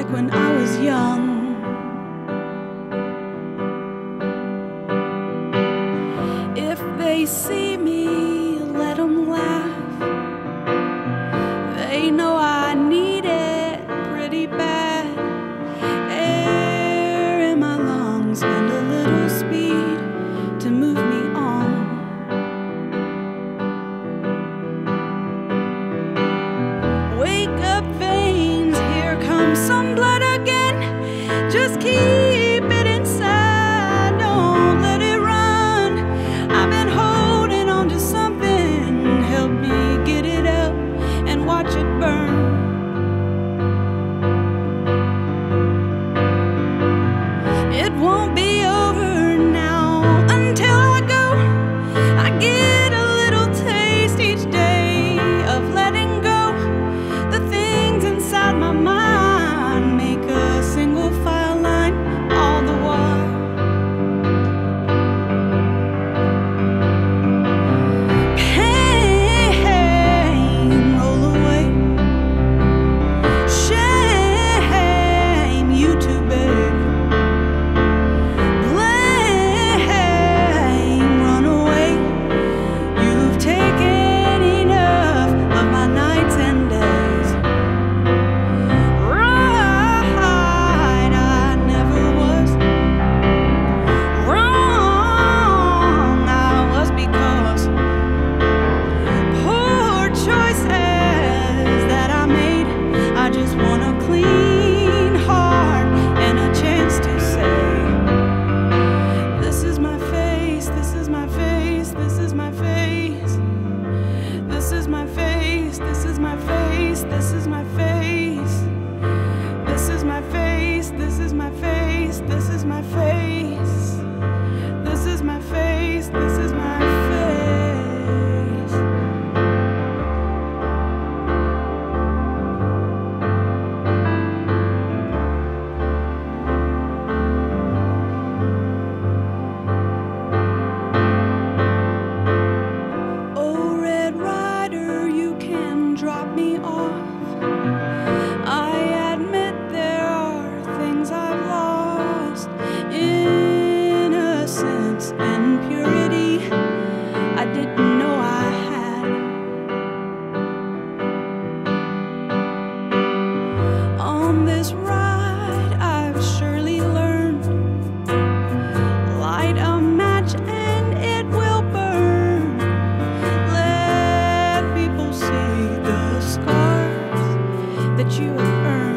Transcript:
like when I was young. If they see me, let them laugh. They know I need it pretty bad. Air in my lungs and a little speed to move me on. Wake up veins, here comes some blood again. Just keep it inside, don't let it run. I've been holding on to something, help me get it out and watch it burn. It won't be over now until I go. I get a little taste each day of letting go. The things inside my mind make a single file line all the while. Pain, roll away. Shame, you too, babe. Blame, run away. You've taken enough of my nights and days. Right, I never was wrong. I was because poor choices that I made. I just want a clean heart and a chance to say, this is my face, this is my face, this is my face. This is my face, this is my face, this is my face. This is my face, this is my face, this is my face. This is my face, this is my face. Oh, Red Rider, you can drop me off. I admit there are things I've lost. Innocence and purity I didn't know I had. On this ride I've surely learned, light a match and it will burn. Let people see the scars that you have earned.